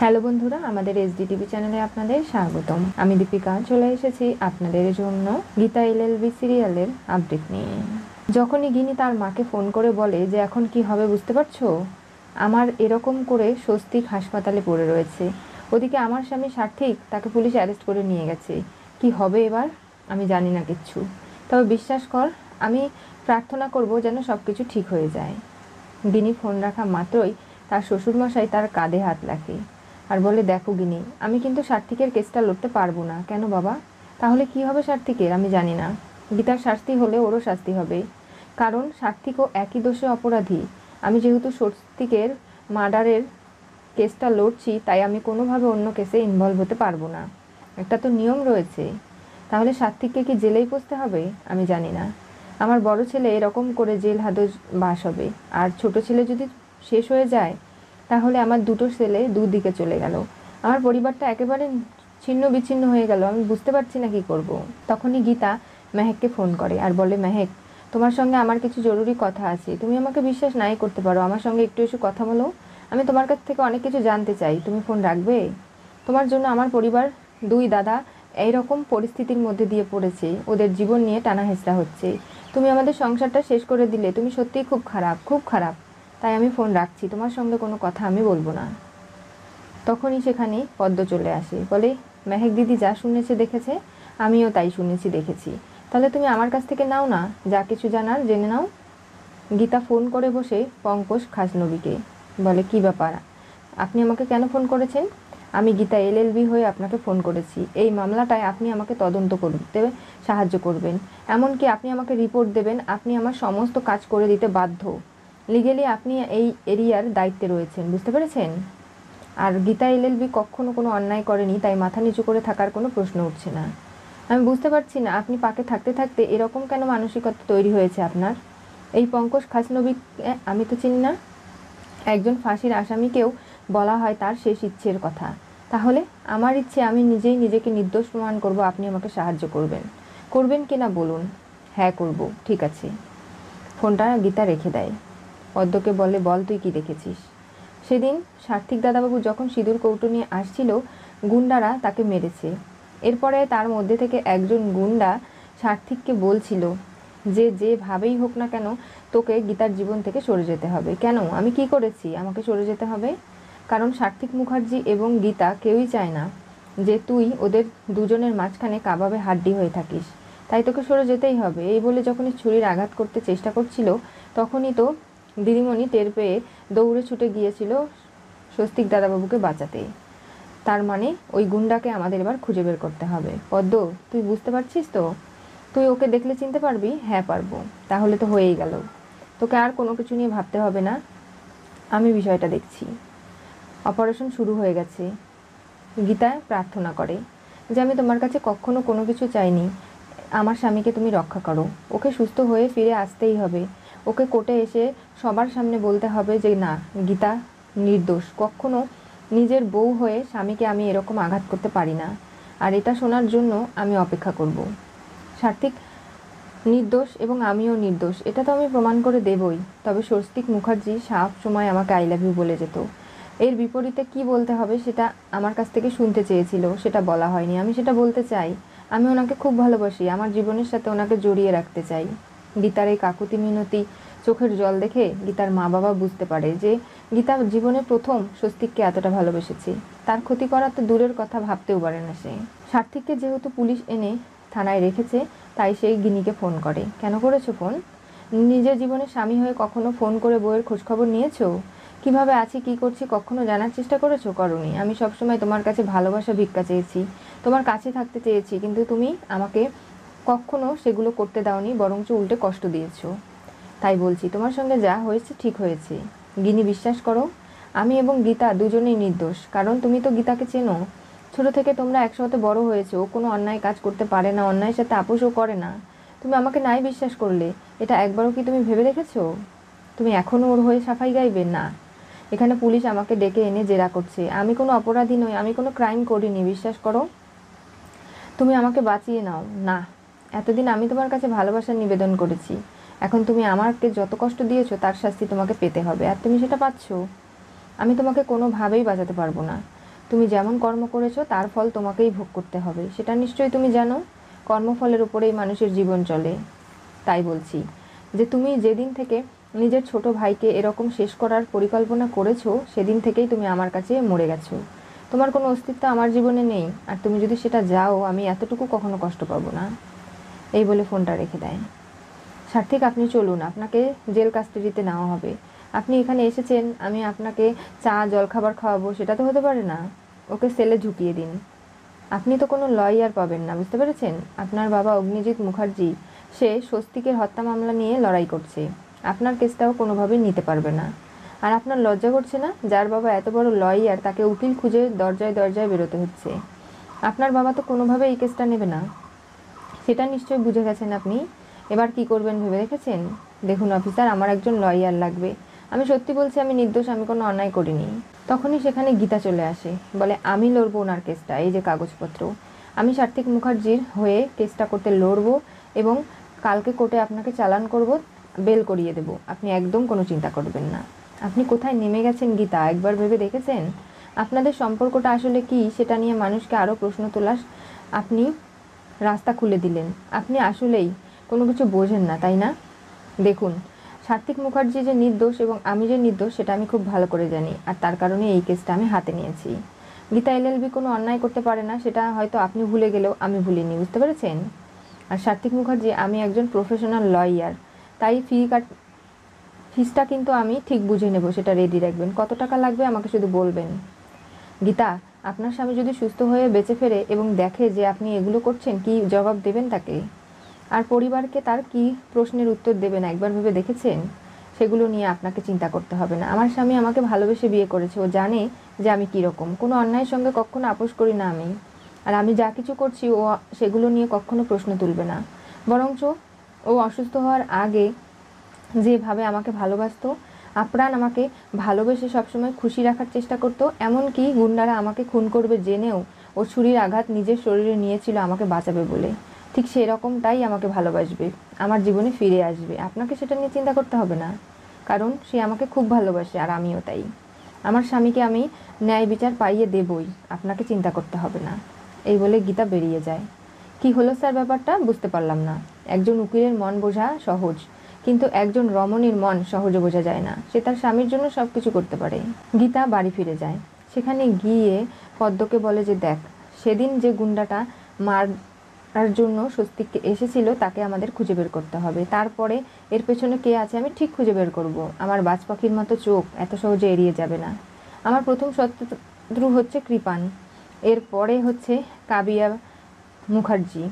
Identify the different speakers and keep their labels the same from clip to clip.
Speaker 1: Hello বন্ধুরা, আমাদের SD TV চ্যানেলে আপনাদের স্বাগতম। আমি দীপিকা চলে এসেছি আপনাদের জন্য গীতা এলএলবি সিরিয়ালের আপডেট নিয়ে। যখনই গিনি তার মাকে ফোন করে বলে যে এখন কি হবে বুঝতে পারছো, আমার এরকম করে স্বস্তিক হাসপাতালে পড়ে রয়েছে, ওদিকে আমার স্বামী সার্থিক, তাকে পুলিশ অ্যারেস্ট করে নিয়ে গেছে, কি হবে এবার আমি জানি না কিচ্ছু। তবে বিশ্বাস কর, আমি প্রার্থনা করব যেন সব কিছু ঠিক হয়ে যায়। গিনি ফোন রাখা মাত্রই তার শ্বশুরমশাই তার কাঁধে হাত রাখে আর বলে, দেখো গিনি, আমি কিন্তু সার্থিকের কেসটা লড়তে পারবো না। কেন বাবা? তাহলে কি হবে সার্থিকের? আমি জানি না। গীতার শাস্তি হলে ওরও শাস্তি হবে, কারণ সার্থিকও একই দোষে অপরাধী। আমি যেহেতু স্বস্তিকের মার্ডারের কেসটা লড়ছি, তাই আমি কোনোভাবে অন্য কেসে ইনভলভ হতে পারবো না। একটা তো নিয়ম রয়েছে। তাহলে সার্থিককে কি জেলেই পচতে হবে? আমি জানি না। আমার বড় ছেলে এরকম করে জেল হাজত বাস হবে, আর ছোট ছেলে যদি শেষ হয়ে যায় তাহলে আমার দুটো ছেলে দুদিকে চলে গেল, আমার পরিবারটা একেবারে ছিন্ন বিচ্ছিন্ন হয়ে গেল। আমি বুঝতে পারছি না কি করব। তখনই গীতা মেহেককে ফোন করে আর বলে, মেহেক, তোমার সঙ্গে আমার কিছু জরুরি কথা আছে। তুমি আমাকে বিশ্বাস নাই করতে পারো, আমার সঙ্গে একটু এসে কথা বলো। আমি তোমার কাছ থেকে অনেক কিছু জানতে চাই, তুমি ফোন রাখবে? তোমার জন্য আমার পরিবার, দুই দাদা এইরকম পরিস্থিতির মধ্যে দিয়ে পড়েছে, ওদের জীবন নিয়ে টানা হেঁচড়া হচ্ছে। তুমি আমাদের সংসারটা শেষ করে দিলে, তুমি সত্যিই খুব খারাপ, খুব খারাপ। তাই আমি ফোন রাখছি, তোমার সঙ্গে কোনো কথা আমি বলবো না। তখনই সেখানে পদ্ম চলে আসে, বলে, মেহেক দিদি যা শুনেছে দেখেছে, আমিও তাই শুনেছি দেখেছি। তাহলে তুমি আমার কাছ থেকে নাও না, যা কিছু জানার জেনে নাও। গীতা ফোন করে বসে পঙ্কজ খাসনবীকে বলে, কি ব্যাপার, আপনি আমাকে কেন ফোন করেছেন? আমি গীতা এলএলবি হয়ে আপনাকে ফোন করেছি। এই মামলাটায় আপনি আমাকে তদন্ত করতে সাহায্য করবেন, এমনকি আপনি আমাকে রিপোর্ট দেবেন। আপনি আমার সমস্ত কাজ করে দিতে বাধ্য। লিগেলি আপনি এই এরিয়ার দায়িত্বে রয়েছেন, বুঝতে পেরেছেন? আর গীতা এলএলবি কখনো কোনো অন্যায় করেনি, তাই মাথা নিচু করে থাকার কোনো প্রশ্ন উঠছে না। আমি বুঝতে পারছি না আপনি পাকে থাকতে থাকতে এরকম কেন মানসিকতা তৈরি হয়েছে আপনার। এই পঙ্কজ খাসনবীকে আমি তো চিনি না। একজন ফাঁসির আসামিকেও বলা হয় তার শেষ ইচ্ছের কথা। তাহলে আমার ইচ্ছে, আমি নিজেই নিজেকে নির্দোষ প্রমাণ করব, আপনি আমাকে সাহায্য করবেন। করবেন কি না বলুন? হ্যাঁ করব, ঠিক আছে। ফোনটা গীতা রেখে দেয়। পদ্মকে বলে, বল তুই কি দেখেছিস? সেদিন সার্থিক দাদাবাবু যখন সিঁদুর কৌটো নিয়ে আসছিল, গুন্ডারা তাকে মেরেছে। এরপরে তার মধ্যে থেকে একজন গুন্ডা সার্থিককে বলছিল যে যেভাবেই হোক না কেন তোকে গীতার জীবন থেকে সরে যেতে হবে। কেন? আমি কি করেছি আমাকে সরে যেতে হবে? কারণ সার্থিক মুখার্জি এবং গীতা কেউই চায় না যে তুই ওদের দুজনের মাঝখানে কাবাবে হাড্ডি হয়ে থাকিস, তাই তোকে সরে যেতেই হবে। এই বলে যখনই ছুরির আঘাত করতে চেষ্টা করছিল, তখনই তো দিদিমণি টের পেয়ে দৌড়ে ছুটে গিয়েছিল স্বস্তিক দাদাবাবুকে বাঁচাতে। তার মানে ওই গুন্ডাকে আমাদের এবার খুঁজে বের করতে হবে। পদ্ম, তুই বুঝতে পারছিস তো? তুই ওকে দেখলে চিনতে পারবি? হ্যাঁ পারবো। তাহলে তো হয়েই গেল, তোকে আর কোনো কিছু নিয়ে ভাবতে হবে না, আমি বিষয়টা দেখছি। অপারেশন শুরু হয়ে গেছে। গীতা প্রার্থনা করে যে আমি তোমার কাছে কখনো কোনো কিছু চাইনি, আমার স্বামীকে তুমি রক্ষা করো, ওকে সুস্থ হয়ে ফিরে আসতেই হবে। ওকে কোর্টে এসে সবার সামনে বলতে হবে যে না, গীতা নির্দোষ। কখনো নিজের বউ হয়ে স্বামীকে আমি এরকম আঘাত করতে পারি না, আর এটা শোনার জন্য আমি অপেক্ষা করব। সার্থিক নির্দোষ এবং আমিও নির্দোষ, এটা তো আমি প্রমাণ করে দেবই। তবে স্বস্তিক মুখার্জি সব সময় আমাকে আই লাভ ইউ বলে যেত। এর বিপরীতে কি বলতে হবে সেটা আমার কাছ থেকে শুনতে চেয়েছিল, সেটা বলা হয়নি। আমি সেটা বলতে চাই। আমি ওনাকে খুব ভালোবাসি, আমার জীবনের সাথে ওনাকে জড়িয়ে রাখতে চাই। গীতার এই কাকুতি মিনতি চোখের জল দেখে গীতার মা বাবা বুঝতে পারে যে গীতা জীবনে প্রথম স্বস্তিককে এতটা ভালোবেসেছে। তার ক্ষতি করা তো দূরের কথা, ভাবতেও পারে না সে। সার্থিককে যেহেতু পুলিশ এনে থানায় রেখেছে, তাই সেই গিনিকে ফোন করে। কেন করেছো ফোন? নিজের জীবনে স্বামী হয়ে কখনো ফোন করে বউয়ের খোঁজখবর নিয়েছো? কিভাবে আছি, কি করছি কখনো জানার চেষ্টা করেছো? করোনি। আমি সবসময় তোমার কাছে ভালোবাসা ভিক্ষা চেয়েছি, তোমার কাছে থাকতে চেয়েছি, কিন্তু তুমি আমাকে কখনো সেগুলো করতে দাওনি, বরঞ্চ উল্টে কষ্ট দিয়েছো। তাই বলছি, তোমার সঙ্গে যা হয়েছে ঠিক হয়েছে। গিনি, বিশ্বাস করো, আমি এবং গীতা দুজনেই নির্দোষ। কারণ তুমি তো গীতাকে চেনো, ছোট থেকে তোমরা একসাথে বড় হয়েছে। ও কোনো অন্যায় কাজ করতে পারে না, অন্যায়ের সাথে আপোষও করে না। তুমি আমাকে নাই বিশ্বাস করলে, এটা একবারও কি তুমি ভেবে দেখেছো? তুমি এখনও ওর হয়ে সাফাই গাইবে? না, এখানে পুলিশ আমাকে ডেকে এনে জেরা করছে। আমি কোনো অপরাধী নই, আমি কোনো ক্রাইম করিনি, বিশ্বাস করো। তুমি আমাকে বাঁচিয়ে নাও না। এতদিন আমি তোমার কাছে ভালোবাসার নিবেদন করেছি, এখন তুমি আমাকে যত কষ্ট দিয়েছো তার শাস্তি তোমাকে পেতে হবে, আর তুমি সেটা পাচ্ছ। আমি তোমাকে কোনোভাবেই বাঁচাতে পারবো না। তুমি যেমন কর্ম করেছো তার ফল তোমাকেই ভোগ করতে হবে, সেটা নিশ্চয়ই তুমি জানো। কর্মফলের উপরেই মানুষের জীবন চলে। তাই বলছি যে তুমি যেদিন থেকে নিজের ছোট ভাইকে এরকম শেষ করার পরিকল্পনা করেছো, সেদিন থেকেই তুমি আমার কাছে মরে গেছো। তোমার কোনো অস্তিত্ব আমার জীবনে নেই, আর তুমি যদি সেটা যাও আমি এতটুকু কখনো কষ্ট পাবো না। এই বলে ফোনটা রেখে দেয়। সার্থিক, আপনি চলুন, আপনাকে জেল কাস্টাডিতে নেওয়া হবে। আপনি এখানে এসেছেন, আমি আপনাকে চা জলখাবার খাওয়াবো, সেটা তো হতে পারে না। ওকে সেলে ঢুকিয়ে দিন। আপনি তো কোনো লয়ার পাবেন না, বুঝতে পেরেছেন? আপনার বাবা অগ্নিজিৎ মুখার্জি, সে স্বস্তিকের হত্যা মামলা নিয়ে লড়াই করছে। আপনার কেসটাও কোনোভাবেই নিতে পারবে না। আর আপনার লজ্জা করছে না? যার বাবা এত বড় লয়ার, তাকে উকিল খুঁজে দরজায় দরজায় বেরোতে হচ্ছে। আপনার বাবা তো কোনোভাবে এই কেসটা নেবে না, সেটা নিশ্চয়ই বুঝে গেছেন আপনি। এবার কি করবেন ভেবে রেখেছেন? দেখুন অফিসার, আমার একজন লয়ার লাগবে। আমি সত্যি বলছি, আমি নির্দোষ, আমি কোনো অন্যায় করিনি। তখনই সেখানে গীতা চলে আসে, বলে আমি লড়বো ওনার কেসটা, এই যে কাগজপত্র। আমি সার্থিক মুখার্জির হয়ে কেসটা করতে লড়বো এবং কালকে কোর্টে আপনাকে চালান করব, বেল করিয়ে দেব। আপনি একদম কোনো চিন্তা করবেন না। আপনি কোথায় নেমে গেছেন গীতা, একবার ভেবে দেখেছেন? আপনাদের সম্পর্কটা আসলে কি সেটা নিয়ে মানুষকে আরও প্রশ্ন তোলার আপনি রাস্তা খুলে দিলেন। আপনি আসলেই কোনো কিছু বোঝেন না, তাই না? দেখুন, সার্থিক মুখার্জি যে নির্দোষ এবং আমি যে নির্দোষ সেটা আমি খুব ভালো করে জানি, আর তার কারণে এই কেসটা আমি হাতে নিয়েছি। গীতা এলএলবি কোনো অন্যায় করতে পারে না, সেটা হয়তো আপনি ভুলে গেলেও আমি ভুলিনি, বুঝতে পেরেছেন? আর সার্থিক মুখার্জি, আমি একজন প্রফেশনাল লয়ার, তাই ফিসটা কিন্তু আমি ঠিক বুঝে নেব, সেটা রেডি রাখবেন। কত টাকা লাগবে আমাকে শুধু বলবেন। গীতা, আপনার স্বামী যদি সুস্থ হয়ে বেঁচে ফেরে এবং দেখে যে আপনি এগুলো করছেন, কি জবাব দেবেন তাকে? আর পরিবারকে তার কি প্রশ্নের উত্তর দেবেন একবার ভেবে দেখেছেন? সেগুলো নিয়ে আপনাকে চিন্তা করতে হবে না। আমার স্বামী আমাকে ভালোবেসে বিয়ে করেছে, ও জানে যে আমি কীরকম। কোনো অন্যায়ের সঙ্গে কখনো আপোষ করি না আমি। আর আমি যা কিছু করছি ও সেগুলো নিয়ে কখনো প্রশ্ন তুলবে না। বরঞ্চ ও অসুস্থ হওয়ার আগে যেভাবে আমাকে ভালোবাসতো, আপ্রাণ আমাকে ভালোবেসে সবসময় খুশি রাখার চেষ্টা করতো, এমনকি গুন্ডারা আমাকে খুন করবে জেনেও ও ছুরির আঘাত নিজের শরীরে নিয়েছিল আমাকে বাঁচাবে বলে, ঠিক সেরকমটাই আমাকে ভালোবাসবে, আমার জীবনে ফিরে আসবে। আপনাকে সেটা নিয়ে চিন্তা করতে হবে না, কারণ সে আমাকে খুব ভালোবাসে আর আমিও তাই। আমার স্বামীকে আমি ন্যায় বিচার পাইয়ে দেবই, আপনাকে চিন্তা করতে হবে না। এই বলে গীতা বেরিয়ে যায়। কি হলো স্যার, ব্যাপারটা বুঝতে পারলাম না। একজন উকিলের মন বোঝা সহজ, কিন্তু একজন রমণীর মন সহজে বোঝা যায় না। সে তার স্বামীর জন্য সব কিছু করতে পারে। গীতা বাড়ি ফিরে যায়। সেখানে গিয়ে পদ্মকে বলে যে দেখ, সেদিন যে গুন্ডাটা মারার জন্য স্বস্তিককে এসেছিল তাকে আমাদের খুঁজে বের করতে হবে। তারপরে এর পেছনে কে আছে আমি ঠিক খুঁজে বের করব। আমার বাজ পাখির মতো চোখ এত সহজে এড়িয়ে যাবে না। আমার প্রথম শত্রু হচ্ছে কৃপান, এরপরে হচ্ছে কাবিয়া মুখার্জি,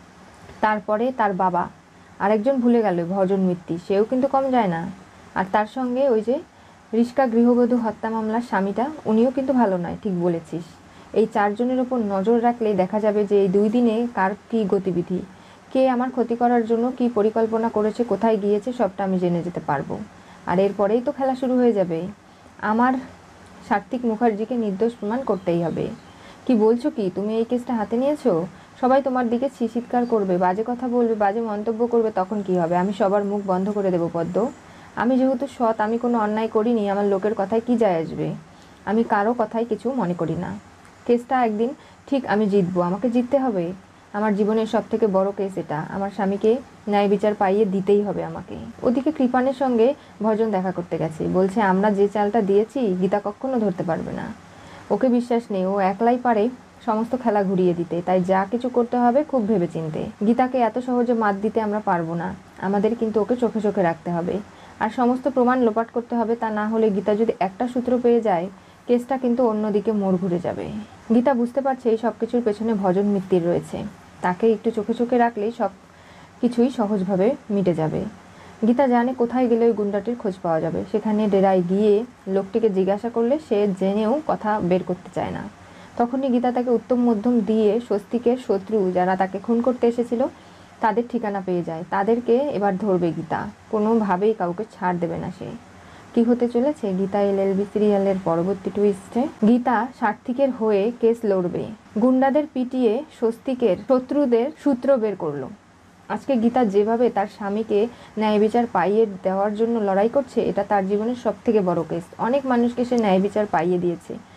Speaker 1: তারপরে তার বাবা, আরেকজন ভুলে গেল ভজন মিত্তি, সেও কিন্তু কম যায় না। আর তার সঙ্গে ওই যে রিস্কা গৃহবধূ হত্যা মামলার স্বামীটা, উনিও কিন্তু ভালো নয়, ঠিক বলেছিস। এই চারজনের ওপর নজর রাখলে দেখা যাবে যে এই 2 দিনে কার কী গতিবিধি, কে আমার ক্ষতি করার জন্য কী পরিকল্পনা করেছে, কোথায় গিয়েছে, সবটা আমি জেনে যেতে পারবো। আর এরপরেই তো খেলা শুরু হয়ে যাবে। আমার সার্থিক মুখার্জিকে নির্দোষ প্রমাণ করতেই হবে। কি বলছো কি, তুমি এই কেসটা হাতে নিয়েছো? সবাই তোমার দিকে চিৎকার করবে, বাজে কথা বলবে, বাজে মন্তব্য করবে, তখন কি হবে? আমি সবার মুখ বন্ধ করে দেবো পদ্ম। আমি যেহেতু সৎ, আমি কোনো অন্যায় করিনি, আমার লোকের কথায় কি যায় আসবে? আমি কারো কথায় কিছু মনে করি না। কেসটা একদিন ঠিক আমি জিতবো, আমাকে জিততে হবে। আমার জীবনের সব থেকে বড় কেস এটা, আমার স্বামীকে ন্যায় বিচার পাইয়ে দিতেই হবে আমাকে। ওদিকে কৃপানের সঙ্গে ভজন দেখা করতে গেছে, বলছে আমরা যে চালটা দিয়েছি গীতা কখনো ধরতে পারবে না। ওকে বিশ্বাস নেই, ও একলাই পারে সমস্ত খেলা ঘুরিয়ে দিতে, তাই যা কিছু করতে হবে খুব ভেবেচিন্তে। গীতাকে এত সহজে মাত দিতে আমরা পারবো না, আমাদের কিন্তু ওকে চোখে চোখে রাখতে হবে আর সমস্ত প্রমাণ লোপাট করতে হবে। তা না হলে গীতা যদি একটা সূত্র পেয়ে যায়, কেসটা কিন্তু অন্যদিকে মোড় ঘুরে যাবে। গীতা বুঝতে পারছে এই সব কিছুর পেছনে ভজন মিত্তির রয়েছে, তাকে একটু চোখে চোখে রাখলেই সব কিছুই সহজভাবে মিটে যাবে। গীতা জানে কোথায় গেলে ওই গুন্ডাটির খোঁজ পাওয়া যাবে। সেখানে ডেরায় গিয়ে লোকটিকে জিজ্ঞাসা করলে সে জেনেও কথা বের করতে চায় না। তখনই গীতা তাকে উত্তম মধ্যম দিয়ে স্বস্তিকের শত্রু যারা তাকে খুন করতে এসেছিল তাদের ঠিকানা পেয়ে যায়। তাদেরকে এবার ধরবে গীতা, কোনোভাবেই কাউকে ছাড় দেবে না সে। কি হতে চলেছে গীতা এলএলবি সিরিয়ালের পরবর্তী টুইস্টে? গীতা সার্থিকের হয়ে কেস লড়বে, গুন্ডাদের পিটিয়ে স্বস্তিকের শত্রুদের সূত্র বের করলো। আজকে গীতা যেভাবে তার স্বামীকে ন্যায় বিচার পাইয়ে দেওয়ার জন্য লড়াই করছে, এটা তার জীবনের সব থেকে বড় কেস। অনেক মানুষকে সে ন্যায় বিচার পাইয়ে দিয়েছে,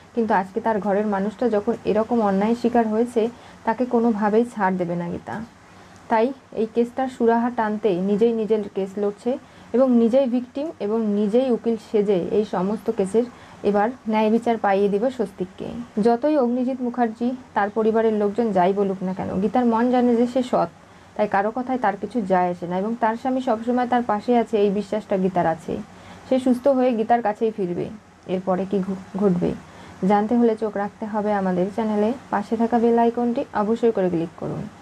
Speaker 1: কিন্তু আজকে তার ঘরের মানুষটা যখন এরকম অন্যায় শিকার হয়েছে, তাকে কোনোভাবেই ছাড় দেবে না গীতা। তাই এই কেসটার সুরাহা টানতে নিজেই নিজের কেস লড়ছে এবং নিজেই ভিকটিম এবং নিজেই উকিল সেজে এই সমস্ত কেসের এবার ন্যায় বিচার পাইয়ে দিবে স্বস্তিককে। যতই অগ্নিজিৎ মুখার্জি তার পরিবারের লোকজন যাই বলুক না কেন, গীতার মন জানে যে সে সৎ, তাই কারো কথায় তার কিছু যায় আসে না এবং তার স্বামী সবসময় তার পাশে আছে, এই বিশ্বাসটা গীতার আছে। সে সুস্থ হয়ে গীতার কাছেই ফিরবে। এরপরে কি ঘটবে জানতে হলে চোখ রাখতে হবে আমাদের চ্যানেলে। পাশে থাকা বেল আইকনটি অবশ্যই করে ক্লিক করুন।